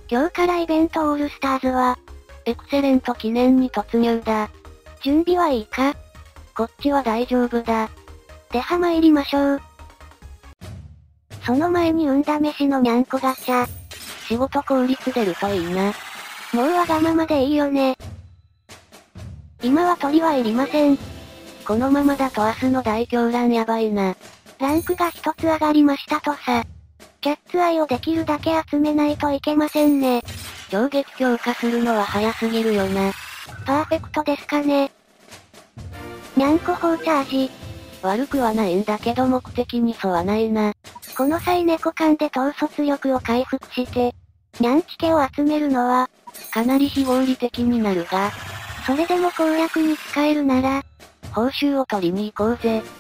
今日からイベントオールスターズは、 エクセレント記念に突入だ。 準備はいいか？ こっちは大丈夫だ。 では参りましょう。その前に運試しのにゃんこガチャ。 仕事効率出るといいな。 もうわがままでいいよね。今は鳥はいりません。 このままだと明日の大狂乱やばいな。 ランクが一つ上がりましたとさ。キャッツアイをできるだけ集めないといけませんね。 超撃強化するのは早すぎるよな。 パーフェクトですかね。にゃんこ砲チャージ。 悪くはないんだけど目的に沿わないな。 この際猫缶で統率力を回復して、にゃんチケを集めるのは、 かなり非合理的になるが、 それでも攻略に使えるなら、 報酬を取りに行こうぜ。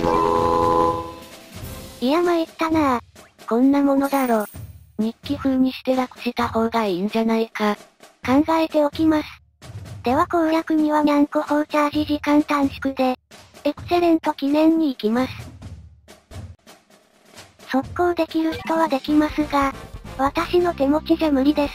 いや参ったなぁ。 こんなものだろ。日記風にして楽した方がいいんじゃないか。 考えておきます。では攻略にはにゃんこ砲チャージ時間短縮で、エクセレント記念に行きます。速攻できる人はできますが、私の手持ちじゃ無理です。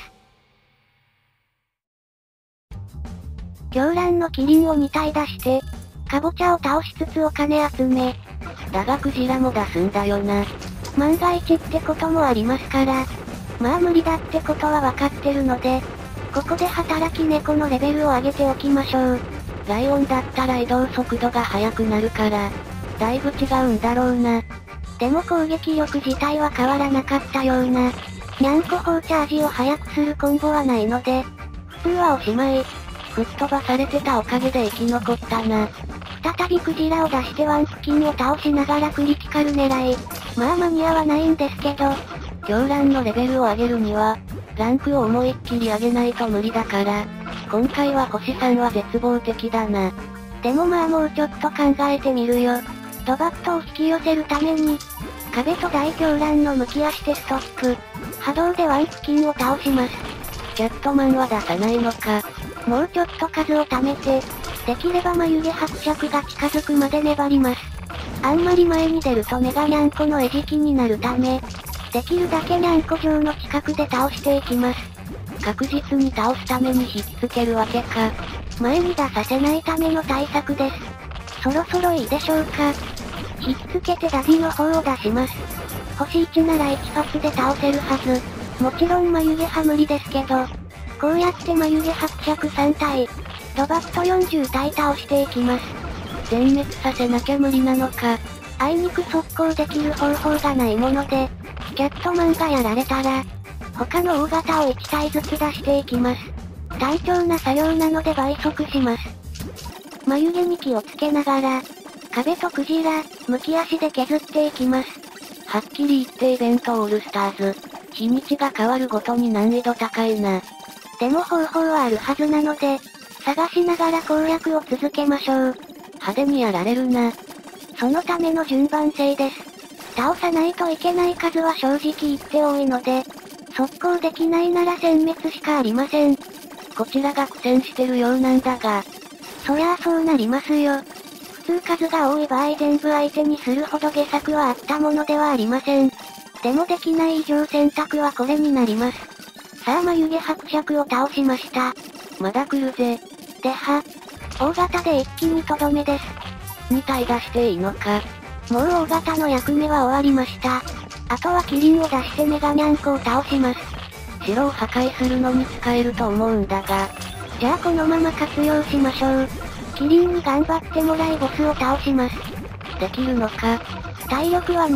狂乱のキリンを2体出して、カボチャを倒しつつお金集め。 だがクジラも出すんだよな。 万が一ってこともありますから。まあ無理だってことはわかってるので、ここで働き猫のレベルを上げておきましょう。 ライオンだったら移動速度が速くなるから、だいぶ違うんだろうな。 でも攻撃力自体は変わらなかったような。にゃんこ砲チャージを速くするコンボはないので、普通はおしまい。 吹っ飛ばされてたおかげで生き残ったな。 再びクジラを出してワンスキンを倒しながらクリティカル狙い。まあ間に合わないんですけど、 狂乱のレベルを上げるには、ランクを思いっきり上げないと無理だから、今回は星3は絶望的だな。 でもまあもうちょっと考えてみるよ。ロバットを引き寄せるために、壁と大狂乱の向き足テストップ。波動でワンスキンを倒します。 キャットマンは出さないのか。 もうちょっと数を貯めて、できれば眉毛伯爵が近づくまで粘ります。あんまり前に出るとメガニャンコの餌食になるため、できるだけニャンコ城の近くで倒していきます。 確実に倒すために引きつけるわけか。 前に出させないための対策です。そろそろいいでしょうか。引きつけてダディの方を出します。星1なら1発で倒せるはず。もちろん眉毛派無理ですけど、こうやって眉毛伯爵3体、ロバット40体倒していきます。 全滅させなきゃ無理なのか。 あいにく速攻できる方法がないもので、キャットマンがやられたら、他の大型を1体ずつ出していきます。単調な作業なので倍速します。眉毛に気をつけながら、壁とクジラ、剥き足で削っていきます。 はっきり言ってイベントオールスターズ、日にちが変わるごとに難易度高いな。 でも方法はあるはずなので、探しながら攻略を続けましょう。 派手にやられるな。 そのための順番性です。倒さないといけない数は正直言って多いので、速攻できないなら殲滅しかありません。 こちらが苦戦してるようなんだが。 そりゃあそうなりますよ。普通数が多い場合全部相手にするほど下策はあったものではありません。でもできない以上選択はこれになります。さあ眉毛伯爵を倒しました。 まだ来るぜ。 では、大型で一気にとどめです。 2体出していいのか。 もう大型の役目は終わりました。あとはキリンを出してメガニャンコを倒します。 城を破壊するのに使えると思うんだが。 じゃあこのまま活用しましょう。キリンに頑張ってもらいボスを倒します。 できるのか。 体力は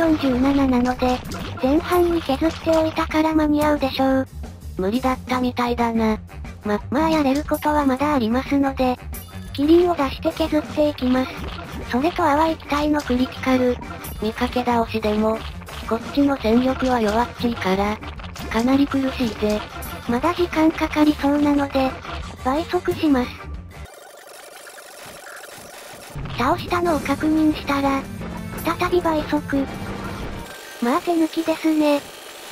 247なので、前半に削っておいたから間に合うでしょう。 無理だったみたいだな。 まあやれることはまだありますので、キリンを出して削っていきます。それと淡い機体のクリティカル。 見かけ倒しでも、こっちの戦力は弱っちいから、かなり苦しいぜ。 まだ時間かかりそうなので、倍速します。倒したのを確認したら、再び倍速。まあ手抜きですね。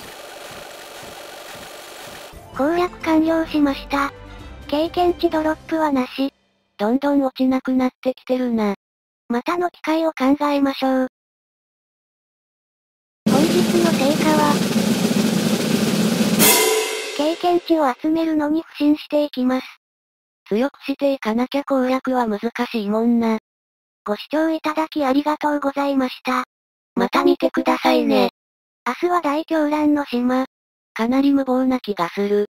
攻略完了しました。経験値ドロップはなし。 どんどん落ちなくなってきてるな。 またの機会を考えましょう。本日の成果は、経経験値を集めるのに不信していきます。 強くしていかなきゃ攻略は難しいもんな。 ご視聴いただきありがとうございました。 また見てくださいね。 明日は大狂乱の島。 かなり無謀な気がする。